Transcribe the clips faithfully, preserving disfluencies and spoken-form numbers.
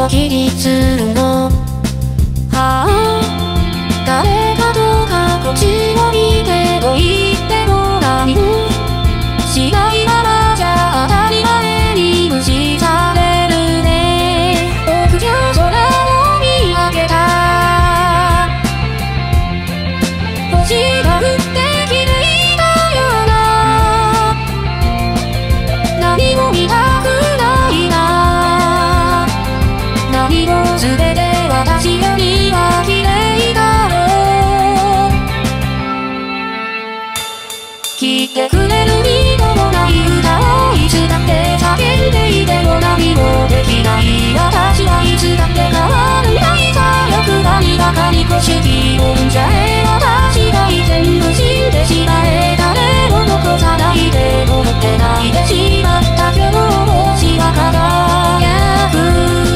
は気にするの？はあ、誰かとかこっちを見てと言っても何もしないままじゃ当たり前に無視されるね。屋上空を見上げた星が降ってきていたよな。何も見たくないな。何も全て私よりは綺麗だろう。聞いてくれる人もない歌をいつだって叫んでいても何もできない私はいつだって変わるないさ。欲張りばかりこしきもんじゃえ私が全部死んでしまえ。誰も残さないで思ってないでしまった今日星が輝く。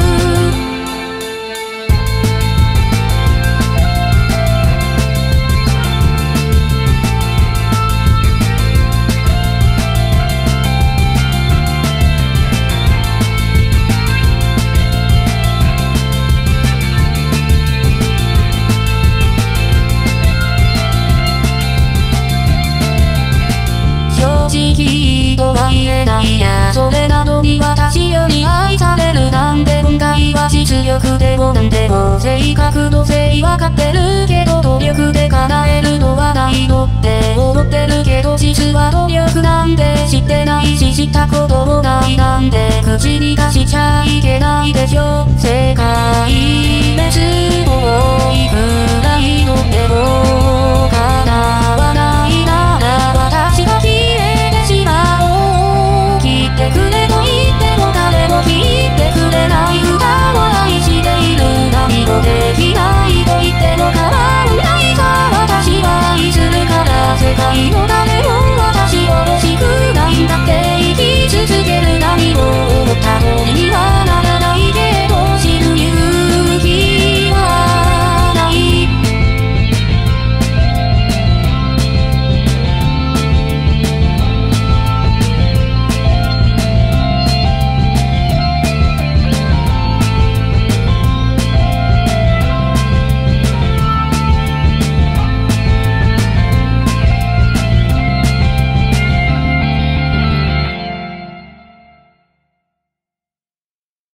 正直とは言えないや。それなのに私より愛されるなんて問題は実力でもなんでも性格のせいわかってるけど努力で叶えるのはないのって思ってるけど実は努力なんて知ってないししたこともないなんて口に出しちゃいけないでしょ。世界滅亡行く